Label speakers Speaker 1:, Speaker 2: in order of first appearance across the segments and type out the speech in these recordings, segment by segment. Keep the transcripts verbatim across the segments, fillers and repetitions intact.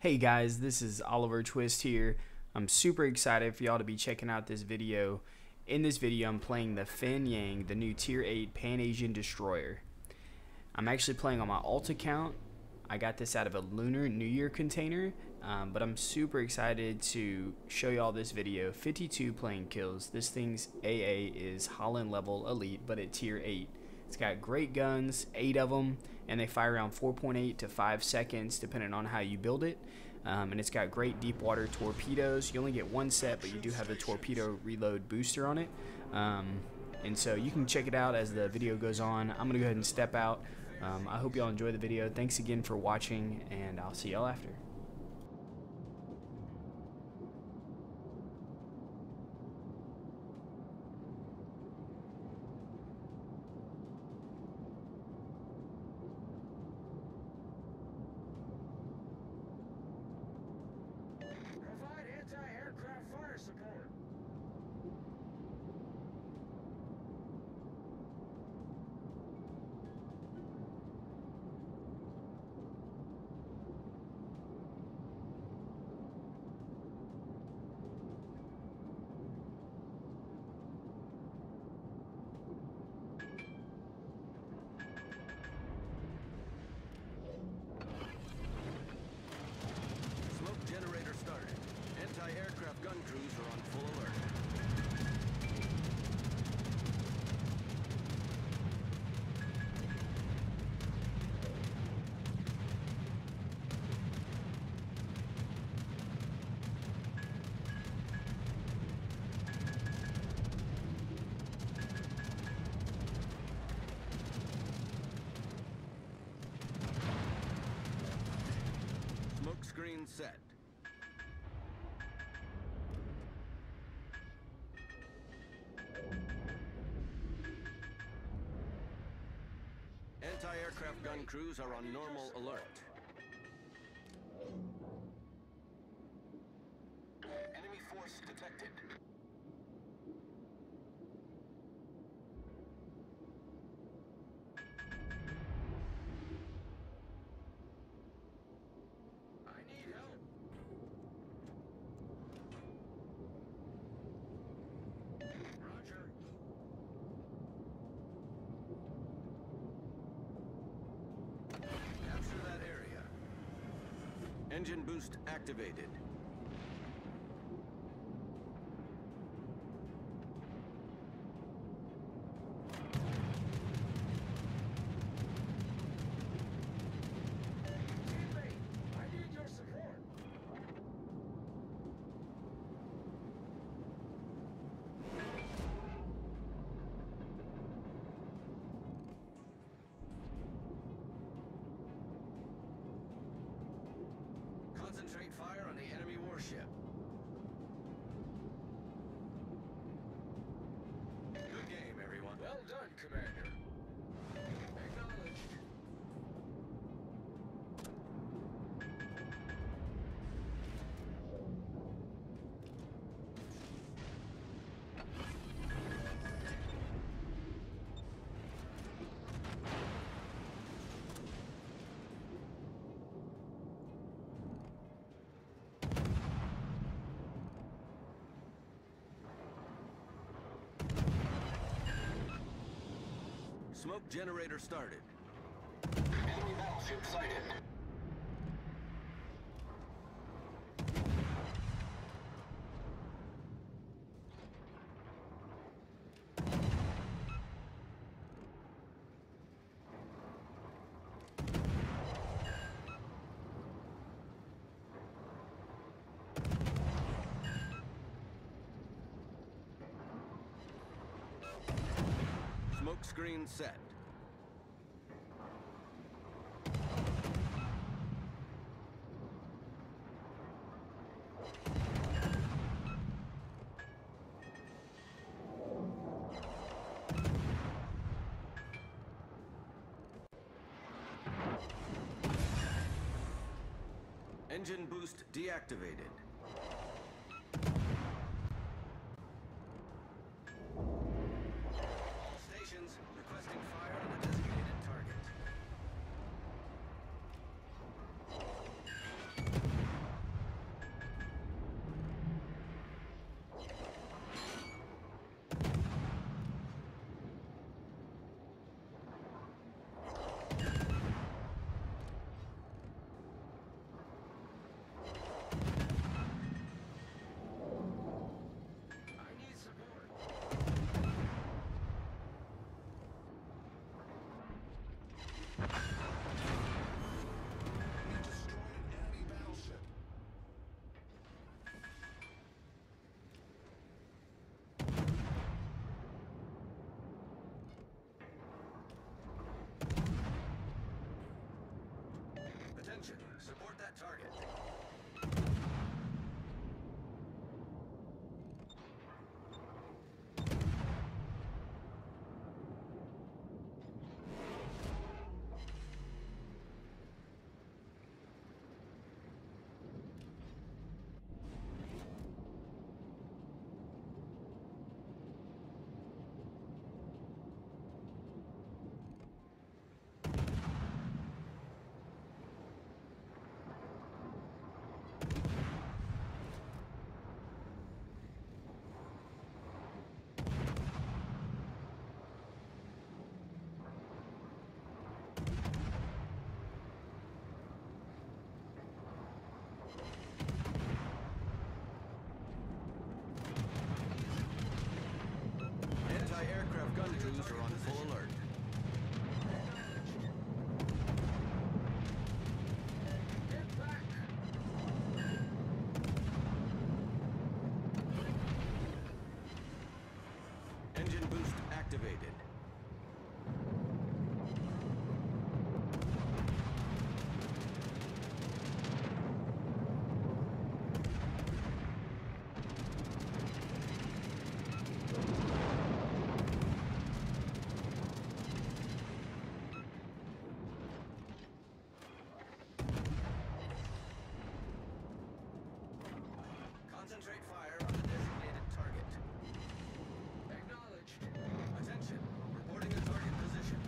Speaker 1: Hey guys, this is Oliver Twist here. I'm super excited for y'all to be checking out this video. In this video, I'm playing the Fin Yang, the new Tier eight Pan-Asian Destroyer. I'm actually playing on my alt account. I got this out of a Lunar New Year container, um, but I'm super excited to show y'all this video. fifty-two playing kills. This thing's A A is Holland level elite, but at Tier eight. It's got great guns, eight of them, and they fire around four point eight to five seconds depending on how you build it. Um, and it's got great deep water torpedoes. You only get one set, but you do have the torpedo reload booster on it. Um, and so you can check it out as the video goes on. I'm going to go ahead and step out. Um, I hope y'all enjoy the video. Thanks again for watching, and I'll see y'all after.
Speaker 2: Anti-aircraft fire support. Smoke generator started. Anti-aircraft gun crews are on full alert. Smoke screen set. Anti-aircraft gun crews are on normal alert. Enemy force detected. I need help. Roger. Capture that area. Engine boost activated. Teammate, I need your support. Concentrate fire on the enemy warship. Good game, everyone. Well done, Commander. Acknowledged. Smoke generator started. Enemy battleship sighted. Smoke screen set. Engine boost deactivated. All stations requesting fire on the designated target. Support that target. Anti-aircraft gun crews are on full alert.
Speaker 3: Get back!
Speaker 2: Engine boost activated. Concentrate fire on the designated target.
Speaker 3: Acknowledged.
Speaker 2: Attention, reporting a target position.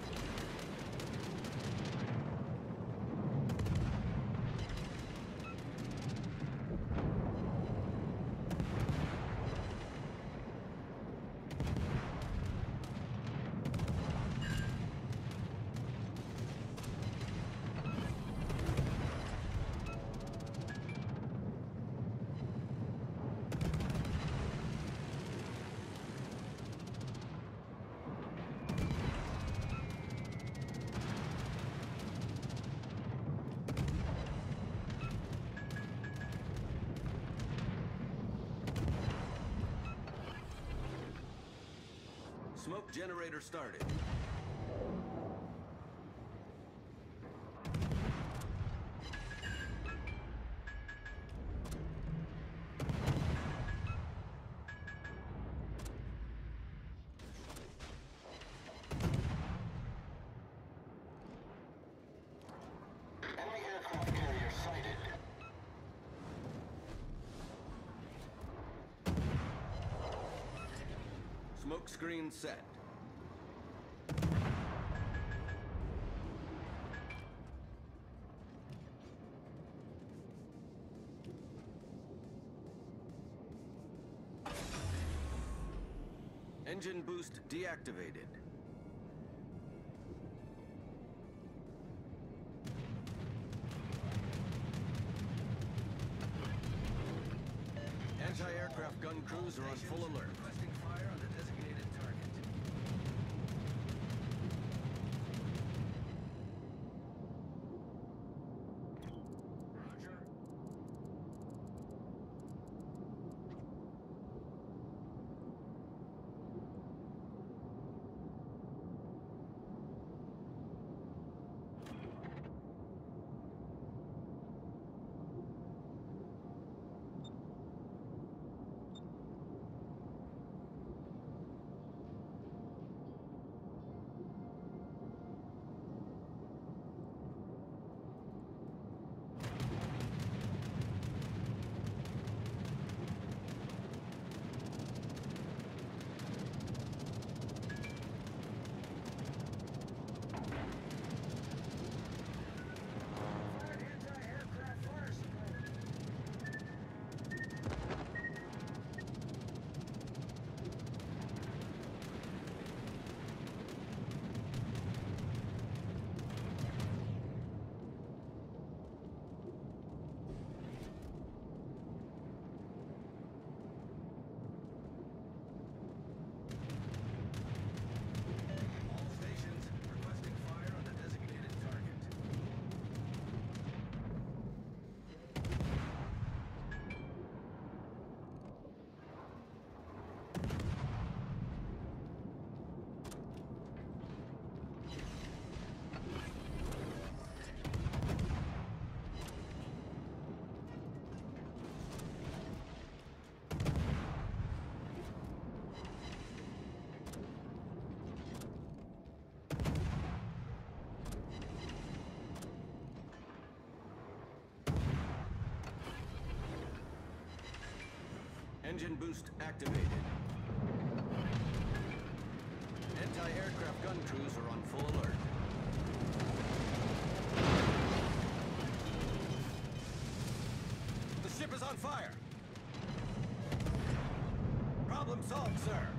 Speaker 2: Smoke generator started.
Speaker 3: Enemy aircraft carrier sighted.
Speaker 2: Smoke screen set. Engine boost deactivated. Anti-aircraft gun crews are on full alert. Requesting fire on the designated target.
Speaker 3: Roger.
Speaker 2: Engine boost activated. Anti-aircraft gun crews are on full alert. The ship is on fire. Problem solved, sir.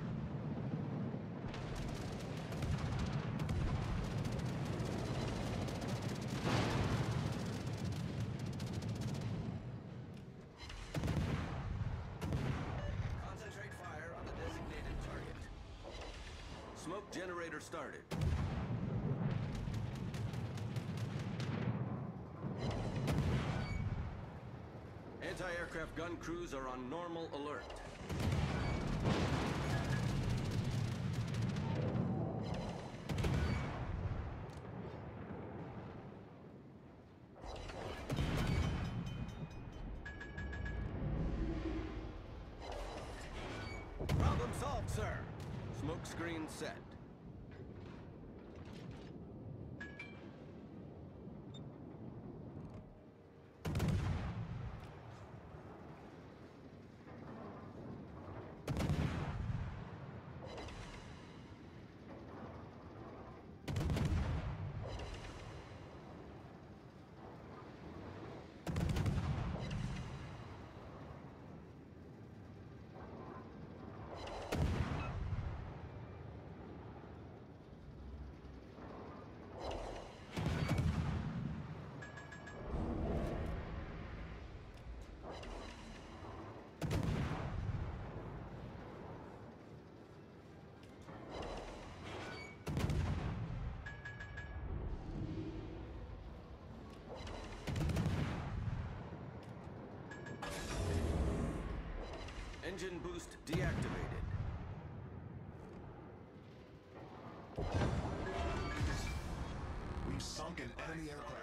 Speaker 2: Concentrate fire on the designated target. Smoke generator started. Anti-aircraft gun crews are on normal alert. Problem solved, sir. Smoke screen set. Engine boost deactivated.
Speaker 4: We've sunk an enemy aircraft.